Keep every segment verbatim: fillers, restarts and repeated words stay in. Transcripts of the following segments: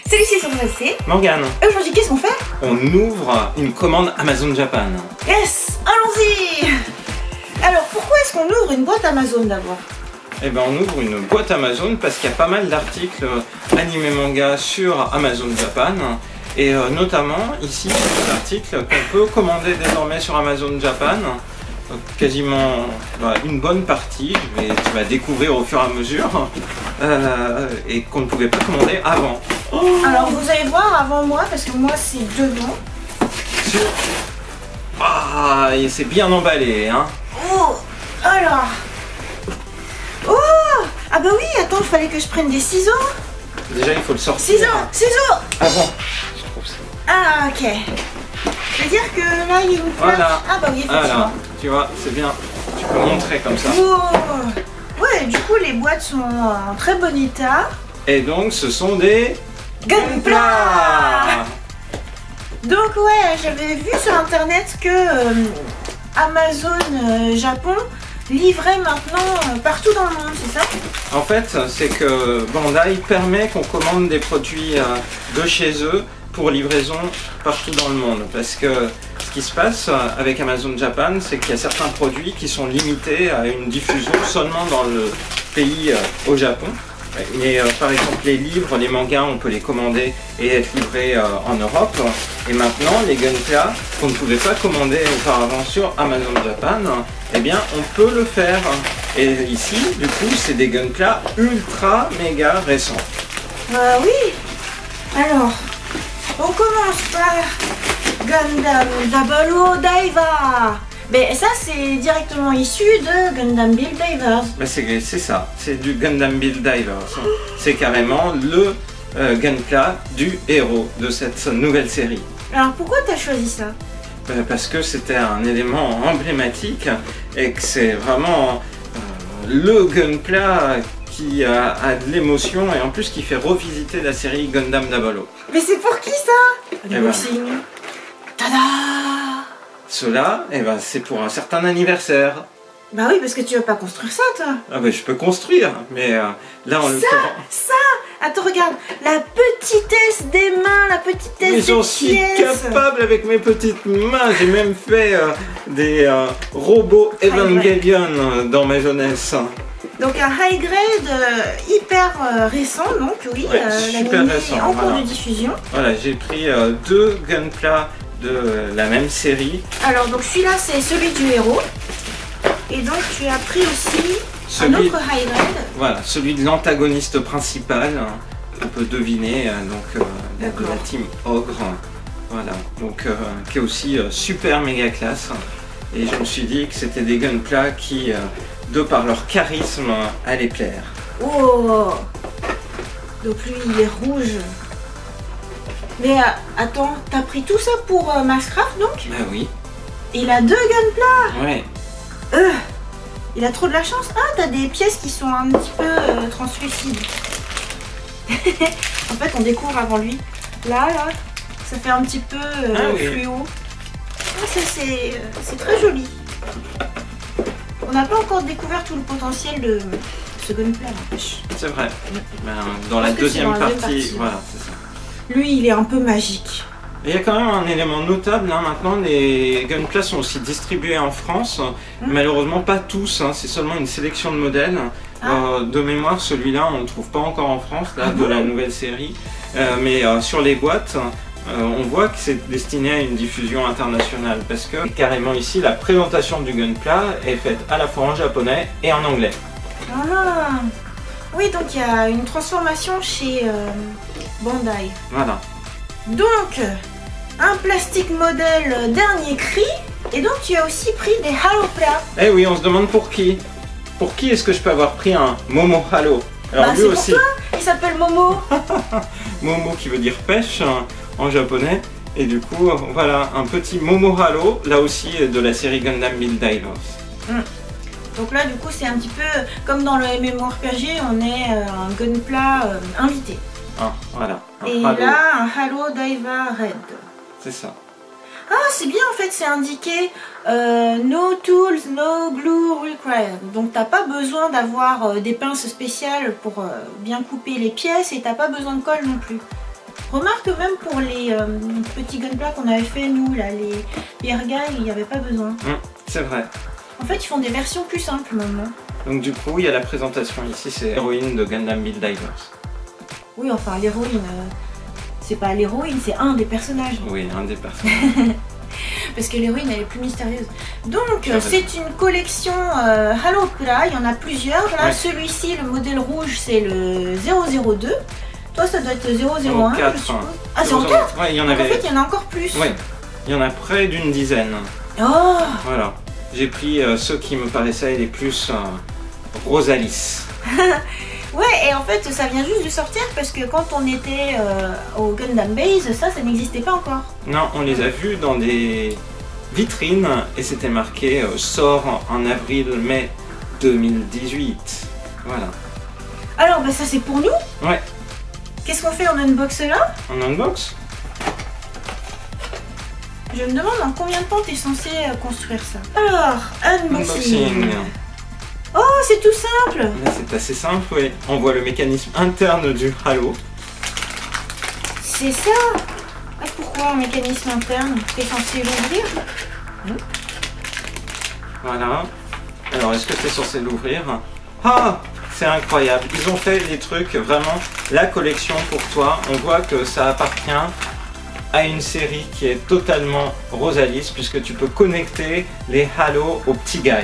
Salut, c'est Sébastien. Morgane. Et aujourd'hui, qu'est-ce qu'on fait? On ouvre une commande Amazon Japan. Yes, allons-y. Alors, pourquoi est-ce qu'on ouvre une boîte Amazon d'abord? Eh ben, on ouvre une boîte Amazon parce qu'il y a pas mal d'articles animés manga sur Amazon Japan. Et euh, notamment, ici, c'est des articles qu'on peut commander désormais sur Amazon Japan. Donc, quasiment bah, une bonne partie, mais tu vas découvrir au fur et à mesure, euh, et qu'on ne pouvait pas commander avant. Oh, alors, vous allez voir avant moi, parce que moi, c'est devant. Sur... Ah, et c'est bien emballé, hein. Oh, alors. Oh, ah bah oui, attends, il fallait que je prenne des ciseaux. Déjà, il faut le sortir. Ciseaux, ciseaux. Avant. Je trouve ça. Ah, ok. C'est-à-dire que là, il y a une fleur. Voilà. Ah bah oui, effectivement. Voilà. Tu vois, c'est bien. Tu peux montrer comme ça. Oh. Ouais, du coup, les boîtes sont en très bon état. Et donc, ce sont des... Gunpla. Donc ouais, j'avais vu sur internet que euh, Amazon euh, Japon livrait maintenant euh, partout dans le monde, c'est ça? En fait, c'est que Bandai permet qu'on commande des produits euh, de chez eux pour livraison partout dans le monde. Parce que ce qui se passe avec Amazon Japan, c'est qu'il y a certains produits qui sont limités à une diffusion seulement dans le pays euh, au Japon. Mais euh, par exemple les livres, les mangas, on peut les commander et être livrés euh, en Europe. Et maintenant les Gunpla qu'on ne pouvait pas commander auparavant sur Amazon Japan, eh bien on peut le faire. Et ici du coup c'est des Gunpla ultra méga récents. Euh, oui. Alors, on commence par Gundam Double O Daiva. Mais ça, c'est directement issu de Gundam Build Divers. Ben c'est ça, c'est du Gundam Build Divers. C'est carrément le euh, Gunpla du héros de cette nouvelle série. Alors pourquoi tu as choisi ça? Ben parce que c'était un élément emblématique et que c'est vraiment euh, le Gunpla qui a, a de l'émotion et en plus qui fait revisiter la série Gundam Double O. Mais c'est pour qui ça? Eh ben, Tada! Cela, eh ben, c'est pour un certain anniversaire. Bah oui, parce que tu veux pas construire ça, toi. Ah ben, je peux construire, mais euh, là on le Ça, ça. Attends, regarde, la petitesse des mains, la petitesse des pièces. Mais j'en suis capable avec mes petites mains. J'ai même fait euh, des euh, robots Evangelion dans ma jeunesse. Donc un high grade euh, hyper euh, récent, donc oui, ouais, euh, super récent, en cours voilà. de diffusion. Voilà, j'ai pris euh, deux Gunpla de la même série. Alors donc celui-là c'est celui du héros. Et donc tu as pris aussi celui, un autre high grade. Voilà, celui de l'antagoniste principal. On peut deviner euh, donc euh, de la team Ogre. Voilà, donc euh, qui est aussi euh, super méga classe. Et je me suis dit que c'était des Gunpla qui, euh, de par leur charisme, allaient plaire. Oh. Donc lui il est rouge. Mais euh, attends, t'as pris tout ça pour euh, Maxcraft donc? Bah oui. Il a deux Gunpla. Ouais. Euh, il a trop de la chance. Ah, t'as des pièces qui sont un petit peu euh, translucides. En fait, on découvre avant lui. Là, là, ça fait un petit peu euh, ah, oui. fluo. Ah, ça, c'est euh, très joli. On n'a pas encore découvert tout le potentiel de ce Gunpla, n'empêche. C'est vrai. Ben, dans la deuxième dans la partie, partie, voilà, c'est ça. Lui, il est un peu magique. Il y a quand même un élément notable, hein. Maintenant les Gunpla sont aussi distribués en France, mmh. Malheureusement pas tous, hein. C'est seulement une sélection de modèles. Ah. Euh, de mémoire, celui-là on ne le trouve pas encore en France, là, ah, de la nouvelle série, euh, mais euh, sur les boîtes, euh, on voit que c'est destiné à une diffusion internationale, parce que carrément ici, la présentation du Gunpla est faite à la fois en japonais et en anglais. Ah. Oui, donc il y a une transformation chez euh, Bandai. Voilà. Donc, un plastique modèle dernier cri. Et donc, tu as aussi pris des Halopla. Eh oui, on se demande pour qui. Pour qui est-ce que je peux avoir pris un Momo Halo? Alors bah, lui aussi. Pour toi. Il s'appelle Momo. Momo qui veut dire pêche hein, en japonais. Et du coup, voilà, un petit Momo Halo, là aussi de la série Gundam Build Divers. Mm. Donc là, du coup, c'est un petit peu comme dans le MMORPG, on est euh, un Gunpla euh, invité. Ah, voilà. Et Halo. là, un Halo Daiva Red. C'est ça. Ah, c'est bien en fait, c'est indiqué euh, No tools, no glue required. Donc t'as pas besoin d'avoir euh, des pinces spéciales pour euh, bien couper les pièces et t'as pas besoin de colle non plus. Remarque que même pour les euh, petits gunpla qu'on avait fait nous, là, les Beer Guy, il n'y avait pas besoin. Mmh, c'est vrai. En fait, ils font des versions plus simples maintenant. Donc du coup, il y a la présentation ici, c'est l'héroïne de Gundam Build Divers. Oui, enfin, l'héroïne, euh, c'est pas l'héroïne, c'est un des personnages. Oui, un des personnages. Parce que l'héroïne, elle est plus mystérieuse. Donc, euh, c'est une collection euh, Halo Pla, il y en a plusieurs. Là, ouais. Celui-ci, le modèle rouge, c'est le zéro zéro deux. Toi, ça doit être zéro zéro un, quatre, je suppose. hein. Ah, zéro quatre. Ouais, il y en avait... En fait, il y en a encore plus. Oui, il y en a près d'une dizaine. Oh. Voilà. J'ai pris euh, ceux qui me paraissaient les plus euh, Rosalis. Ouais, et en fait, ça vient juste de sortir parce que quand on était euh, au Gundam Base, ça, ça n'existait pas encore. Non, on les a vus dans des vitrines et c'était marqué euh, sort en avril-mai deux mille dix-huit. Voilà. Alors, bah ça, c'est pour nous? Ouais. Qu'est-ce qu'on fait en unbox là? En unbox? Je me demande en combien de temps tu es censé construire ça. Alors, unboxing. unboxing. Oh, c'est tout simple. C'est assez simple, oui. On voit le mécanisme interne du Halo. C'est ça. Ah, pourquoi un mécanisme interne? Tu es censé l'ouvrir? Oui. Voilà. Alors, est-ce que tu es censé l'ouvrir? Ah, c'est incroyable. Ils ont fait des trucs, vraiment, la collection pour toi. On voit que ça appartient à une série qui est totalement Rosalis, puisque tu peux connecter les Halo aux petits guys.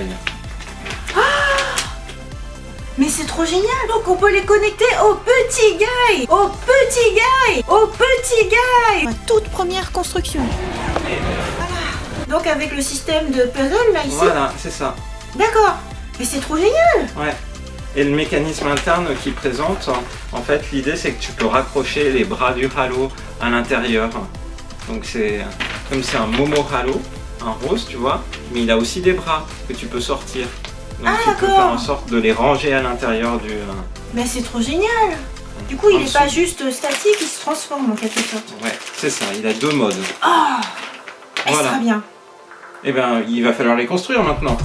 Mais c'est trop génial! Donc on peut les connecter aux petits guys! Aux petits guys! Aux petits guys! Ma toute première construction. Voilà. Donc avec le système de puzzle là ici? Voilà, c'est ça. D'accord. Mais c'est trop génial! Ouais. Et le mécanisme interne qu'il présente, en fait l'idée c'est que tu peux raccrocher les bras du Halo à l'intérieur. Donc c'est comme c'est un Momo Halo, un rose tu vois, mais il a aussi des bras que tu peux sortir. Donc ah, tu peux faire en sorte de les ranger à l'intérieur du... Mais c'est trop génial! Du coup, il n'est pas juste statique, il se transforme en quelque sorte. Ouais, c'est ça, il a deux modes. Ah! Oh, voilà. Très bien. Eh bien, il va falloir les construire maintenant.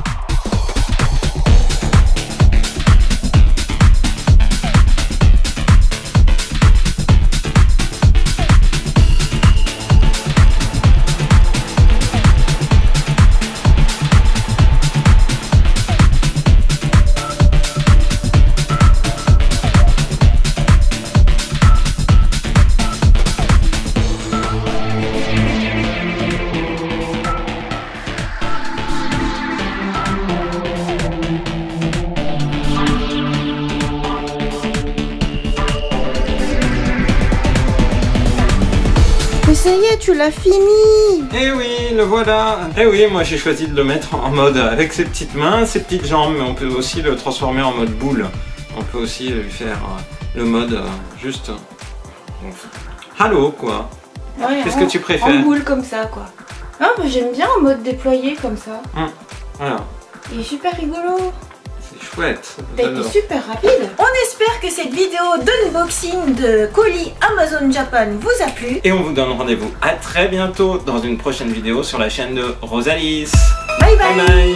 Ça y est, tu l'as fini! Eh oui, le voilà! Eh oui, moi j'ai choisi de le mettre en mode avec ses petites mains, ses petites jambes, mais on peut aussi le transformer en mode boule. On peut aussi lui faire euh, le mode euh, juste... Euh, Halo, quoi! Ouais, qu'est-ce que tu préfères? En boule comme ça, quoi. Ah, bah, j'aime bien en mode déployé comme ça. Hum, voilà. Il est super rigolo. C'est chouette. T'as été super rapide. On espère que cette vidéo d'unboxing de colis Amazon Japan vous a plu. Et on vous donne rendez-vous à très bientôt dans une prochaine vidéo sur la chaîne de Rosalis. Bye bye, bye, bye.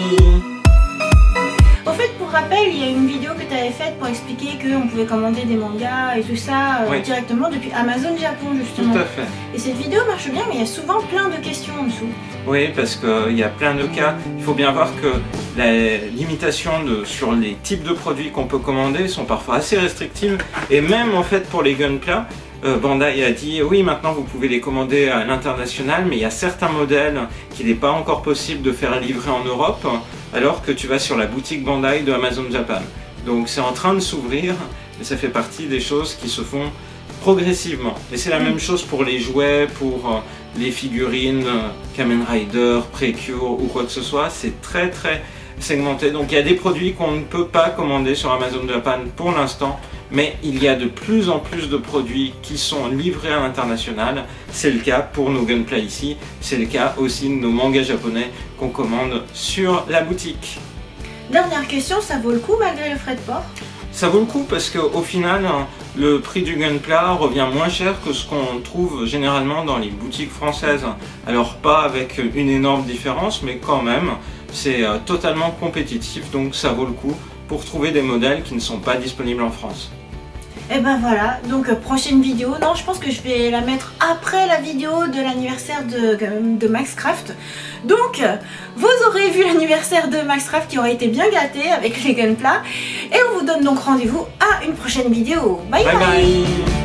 Au fait, pour rappel, il y a une vidéo que tu avais faite pour expliquer qu'on pouvait commander des mangas et tout ça euh, oui. directement depuis Amazon Japon, justement. Tout à fait. Et cette vidéo marche bien, mais il y a souvent plein de questions en dessous. Oui, parce qu'il y a plein de cas. Il faut bien voir que les limitations de, sur les types de produits qu'on peut commander sont parfois assez restrictives. Et même en fait pour les gunpla, euh, Bandai a dit oui, maintenant vous pouvez les commander à l'international, mais il y a certains modèles qu'il n'est pas encore possible de faire livrer en Europe, alors que tu vas sur la boutique Bandai de Amazon Japan. Donc c'est en train de s'ouvrir, et ça fait partie des choses qui se font progressivement. Et c'est la même chose pour les jouets, pour euh, les figurines, euh, Kamen Rider, Precure ou quoi que ce soit. C'est très très segmenté. Donc il y a des produits qu'on ne peut pas commander sur Amazon Japan pour l'instant, mais il y a de plus en plus de produits qui sont livrés à l'international. C'est le cas pour nos gunpla ici, c'est le cas aussi de nos mangas japonais qu'on commande sur la boutique. Dernière question, ça vaut le coup malgré le frais de port? Ça vaut le coup parce qu'au final, le prix du gunpla revient moins cher que ce qu'on trouve généralement dans les boutiques françaises. Alors pas avec une énorme différence, mais quand même, c'est totalement compétitif, donc ça vaut le coup pour trouver des modèles qui ne sont pas disponibles en France. Et ben voilà, donc euh, prochaine vidéo. Non, je pense que je vais la mettre après la vidéo de l'anniversaire de, de Maxcraft. Donc, euh, vous aurez vu l'anniversaire de Maxcraft qui aurait été bien gâté avec les Gunpla. Et on vous donne donc rendez-vous à une prochaine vidéo. Bye bye, bye, bye.